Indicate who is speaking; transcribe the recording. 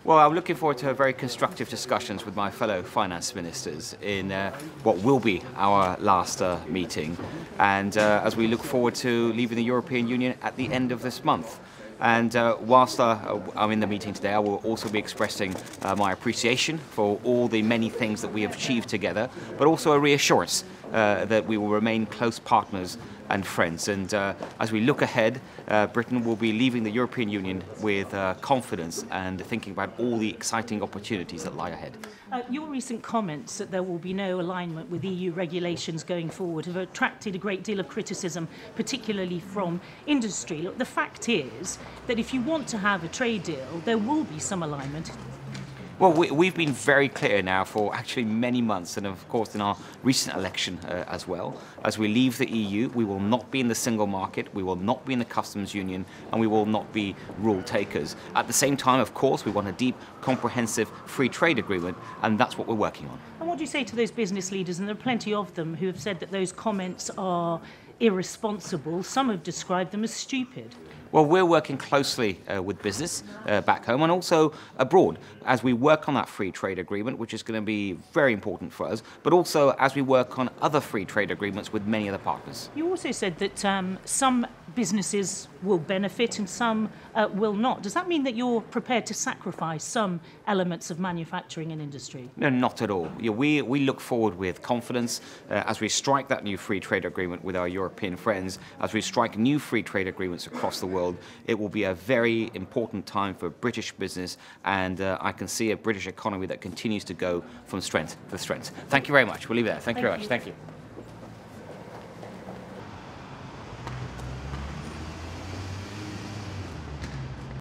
Speaker 1: Well, I'm looking forward to very constructive discussions with my fellow finance ministers in what will be our last meeting, and as we look forward to leaving the European Union at the end of this month. And whilst I'm in the meeting today, I will also be expressing my appreciation for all the many things that we have achieved together, but also a reassurance that we will remain close partners and friends. And as we look ahead, Britain will be leaving the European Union with confidence and thinking about all the exciting opportunities that lie ahead.
Speaker 2: Your recent comments that there will be no alignment with EU regulations going forward have attracted a great deal of criticism, particularly from industry. Look, the fact is that if you want to have a trade deal, there will be some alignment.
Speaker 1: Well, we've been very clear now for actually many months, and of course in our recent election as well. As we leave the EU, we will not be in the single market, we will not be in the customs union, and we will not be rule takers. At the same time, of course, we want a deep, comprehensive free trade agreement, and that's what we're working on.
Speaker 2: And what do you say to those business leaders, and there are plenty of them, who have said that those comments are irresponsible? Some have described them as stupid.
Speaker 1: Well, we're working closely with business back home and also abroad as we work on that free trade agreement, which is going to be very important for us, but also as we work on other free trade agreements with many other partners.
Speaker 2: You also said that some businesses will benefit and some will not. Does that mean that you're prepared to sacrifice some elements of manufacturing and industry?
Speaker 1: No, not at all. We look forward with confidence as we strike that new free trade agreement with our European friends, as we strike new free trade agreements across the world. It will be a very important time for British business, and I can see a British economy that continues to go from strength to strength. Thank you very much. We'll leave it there. Thank you very much. Thank you.